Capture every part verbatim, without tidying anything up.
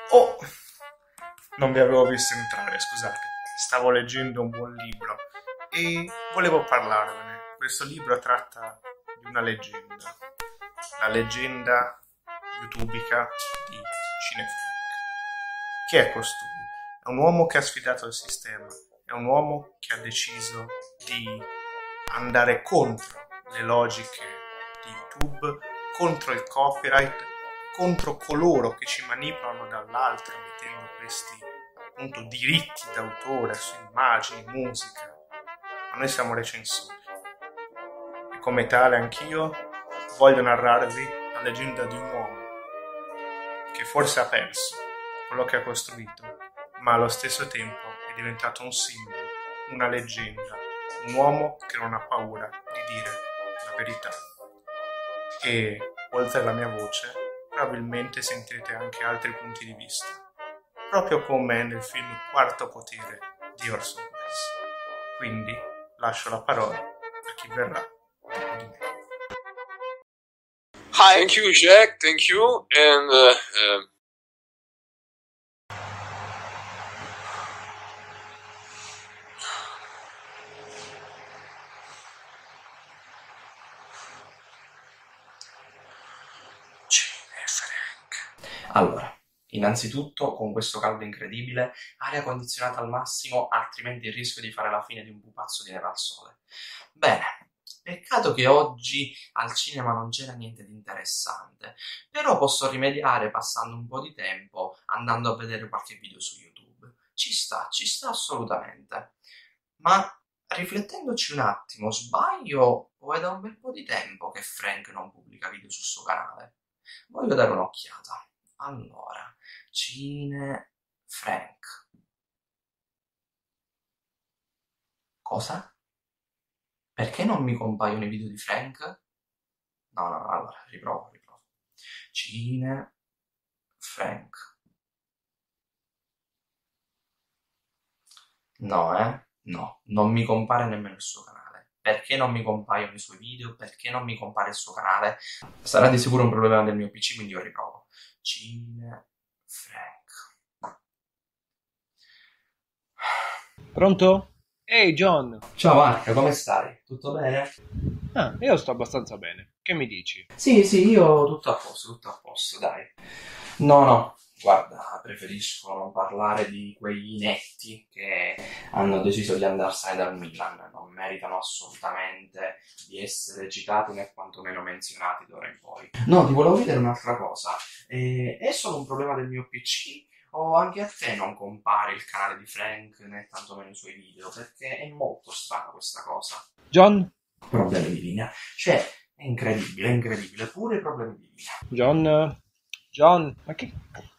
Oh, non vi avevo visto entrare, scusate. Stavo leggendo un buon libro e volevo parlarvene. Questo libro tratta di una leggenda. La leggenda youtubica di Cinefrank. Chi è costui? È un uomo che ha sfidato il sistema. È un uomo che ha deciso di andare contro le logiche di YouTube, contro il copyright, contro coloro che ci manipolano dall'altro mettendo questi appunto diritti d'autore su immagini, musica. Ma noi siamo recensori e come tale anch'io voglio narrarvi la leggenda di un uomo che forse ha perso quello che ha costruito, ma allo stesso tempo è diventato un simbolo, una leggenda, un uomo che non ha paura di dire la verità. E oltre alla mia voce probabilmente sentirete anche altri punti di vista, proprio come nel film Quarto Potere di Orson Welles. Quindi lascio la parola a chi verrà dopo di me. Hi, thank you, Jack. Thank you. And uh, uh... Allora, innanzitutto con questo caldo incredibile, aria condizionata al massimo, altrimenti il rischio di fare la fine di un pupazzo di neve al sole. Bene, peccato che oggi al cinema non c'era niente di interessante, però posso rimediare passando un po' di tempo andando a vedere qualche video su YouTube. Ci sta, ci sta assolutamente. Ma riflettendoci un attimo, sbaglio o è da un bel po' di tempo che Frank non pubblica video sul suo canale? Voglio dare un'occhiata. Allora, Cinefrank. Cosa? Perché non mi compaiono i video di Frank? No, no, no, allora, riprovo, riprovo. Cinefrank. No, eh? No, non mi compare nemmeno il suo canale. Perché non mi compaiono i suoi video? Perché non mi compare il suo canale? Sarà di sicuro un problema del mio P C, quindi io riprovo. Cinefrank. Pronto? Ehi John! Ciao Marco, come stai? Tutto bene? Ah, io sto abbastanza bene. Che mi dici? Sì, sì, io tutto a posto, tutto a posto, dai. No, no, guarda, preferisco non parlare di quegli inetti che hanno deciso di andarsene dal Milan. Non meritano assolutamente di essere citati né quantomeno menzionati d'ora in poi. No, ti volevo chiedere un'altra cosa. Eh, è solo un problema del mio P C? O anche a te non compare il canale di Frank né tantomeno i suoi video? Perché è molto strana questa cosa. John? Problemi di linea. Cioè, è incredibile, è incredibile. Pure problemi di linea. John? John? Ma che...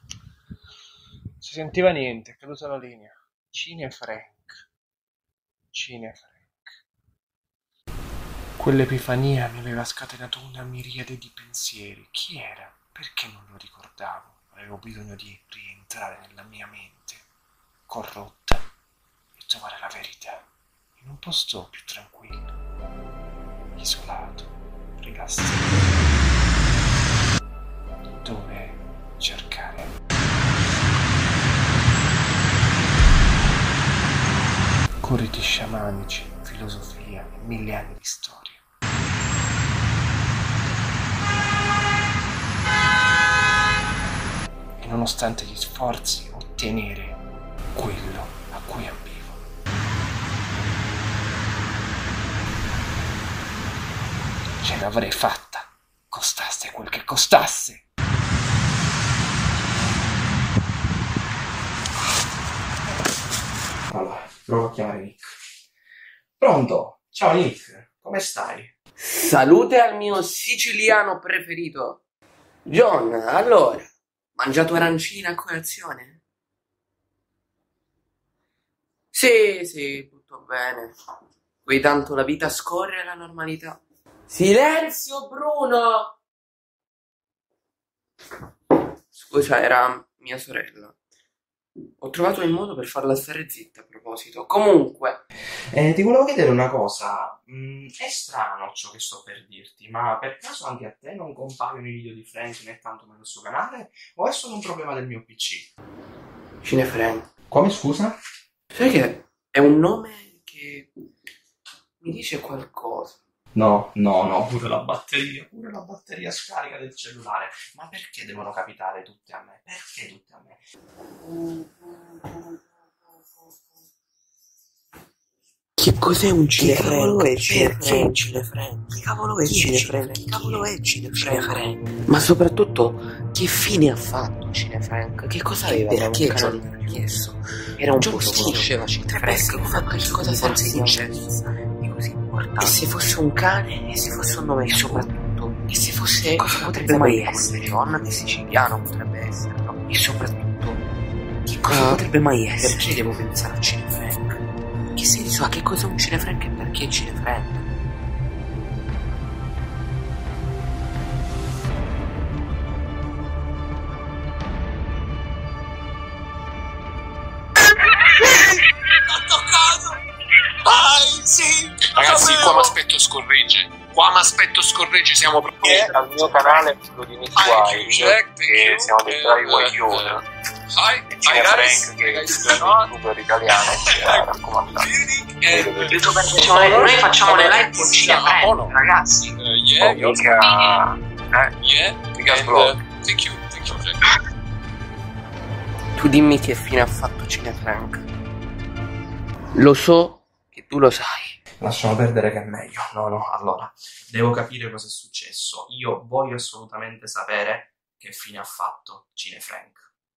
Si sentiva niente, è caduta la linea. Cinefrank. Cinefrank. Quell'epifania mi aveva scatenato una miriade di pensieri. Chi era? Perché non lo ricordavo? Avevo bisogno di rientrare nella mia mente, corrotta, e trovare la verità in un posto più tranquillo, isolato, rilassato, dove cercare. Corriti sciamanici, filosofia e mille anni di storia. E nonostante gli sforzi, ottenere quello a cui ambivo. Ce l'avrei fatta, costasse quel che costasse. Allora, provo a chiamare Nick. Pronto? Ciao Nick, come stai? Salute al mio siciliano preferito. John, allora, mangiato arancina a colazione? Sì, sì, tutto bene. Qui tanto la vita scorre alla normalità. Silenzio, Bruno! Scusa, era mia sorella. Ho trovato il modo per farla stare zitta a proposito. Comunque, Eh, ti volevo chiedere una cosa. mm, è strano ciò che sto per dirti, ma per caso anche a te non compaiono i video di Frank né tantomeno sul suo canale? O è solo un problema del mio P C? Cinefrank. Come, scusa? Sai che è un nome che mi dice qualcosa. No, no, no, pure la batteria, pure la batteria scarica del cellulare. Ma perché devono capitare tutte a me? Perché tutte a me? Che cos'è un Cinefrank? cinefrank? Perché un cinefrank? Che cavolo è Cinefrank? Cinefrank? Che cavolo è Cinefrank? Cinefrank. Ma soprattutto, che fine ha fatto Cinefrank? Che cosa aveva? Perché un canale John- di chiesto? Era un John po' si conosceva Cinefrank, ma che cosa sarà successo di così importante? E se fosse un cane? E se fosse un nome? E soprattutto, e se fosse... Cosa potrebbe mai essere? John, che siciliano potrebbe essere, no? E soprattutto, che cosa potrebbe mai essere? Perché devo pensare a Cinefrank? Che senso ha? Che cos'è un cinefrank e perché cinefrank? L'ho toccato! Vai, sì! Ragazzi, qua mi aspetto scorregge. Qua mi aspetto scorregge, siamo proprio... Al mio canale lo di Nick White, che siamo dei bravi guaglioni. Hi, C'è Frank che è un youtuber italiano che ha raccomandato. Noi facciamo le live con Cinefrank, ragazzi. Yeah, Oh, mica... Eh? yeah. Mica And, sblog. uh, thank you, thank you, Jack. Tu dimmi che fine ha fatto Cinefrank. Lo so che tu lo sai. Lasciamo perdere che è meglio. No, no, allora, devo capire cosa è successo. Io voglio assolutamente sapere che fine ha fatto Cinefrank.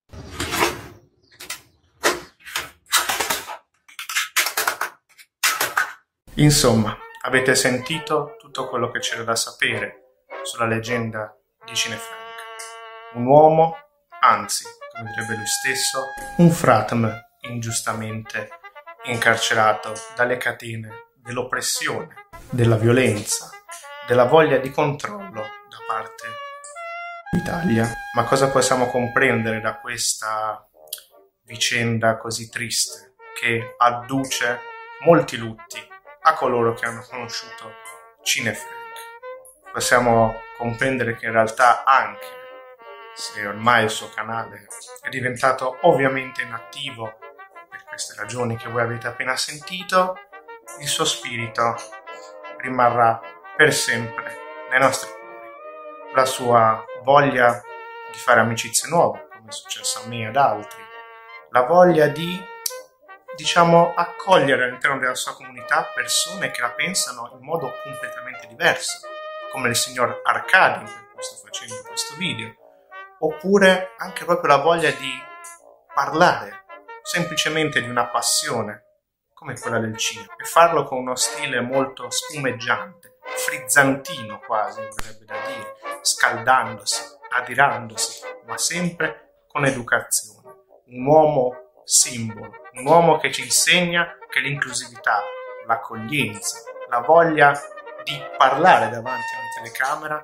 Insomma, avete sentito tutto quello che c'era da sapere sulla leggenda di Cinefrank. Un uomo, anzi, come direbbe lui stesso, un fratm ingiustamente incarcerato dalle catene dell'oppressione, della violenza, della voglia di controllo da parte dell'Italia. Ma cosa possiamo comprendere da questa vicenda così triste che adduce molti lutti a coloro che hanno conosciuto Cinefrank? Possiamo comprendere che in realtà, anche se ormai il suo canale è diventato ovviamente inattivo per queste ragioni che voi avete appena sentito, il suo spirito rimarrà per sempre nei nostri cuori. La sua voglia di fare amicizie nuove, come è successo a me e ad altri, la voglia di, diciamo, accogliere all'interno della sua comunità persone che la pensano in modo completamente diverso, come il signor Arcadi, per cui sto facendo questo video, oppure anche proprio la voglia di parlare semplicemente di una passione come quella del cinema, e farlo con uno stile molto spumeggiante, frizzantino quasi, mi verrebbe da dire, scaldandosi, adirandosi, ma sempre con educazione. Un uomo simbolo, un uomo che ci insegna che l'inclusività, l'accoglienza, la voglia di parlare davanti a una telecamera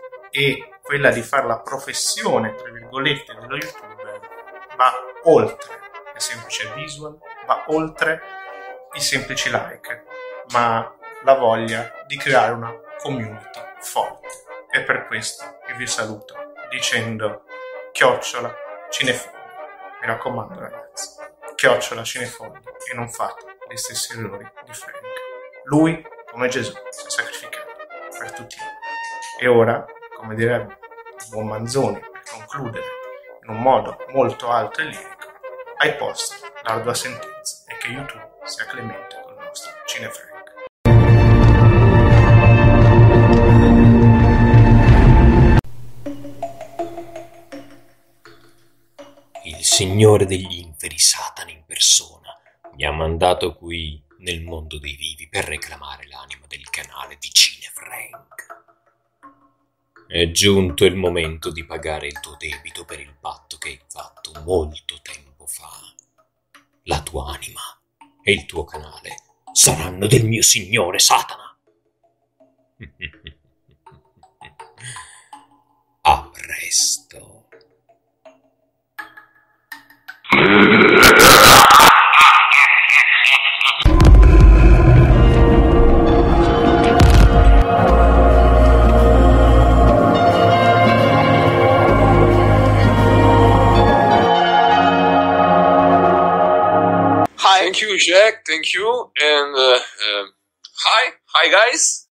e quella di fare la professione, tra virgolette, dello youtuber va oltre il semplice visual, va oltre i semplici like, ma la voglia di creare una community forte. E per questo io vi saluto dicendo chiocciola cinefondi. Mi raccomando ragazzi, chiocciola cinefondi e non fate gli stessi errori di Frank. Lui, come Gesù, si è sacrificato per tutti noi. E ora, come direbbe il buon Manzoni, per concludere in un modo molto alto e lirico, ai posti l'ardua sentenza è che YouTube sia clemente con il nostro Cinefrank. Il Signore degli inferi, Satana in persona, mi ha mandato qui nel mondo dei vivi per reclamare l'anima del canale di Cinefrank. È giunto il momento di pagare il tuo debito per il patto che hai fatto molto tempo fa. La tua anima e il tuo canale saranno del mio Signore Satana. A presto. Thank you, Jack. Thank you. And uh, uh, hi. Hi, guys.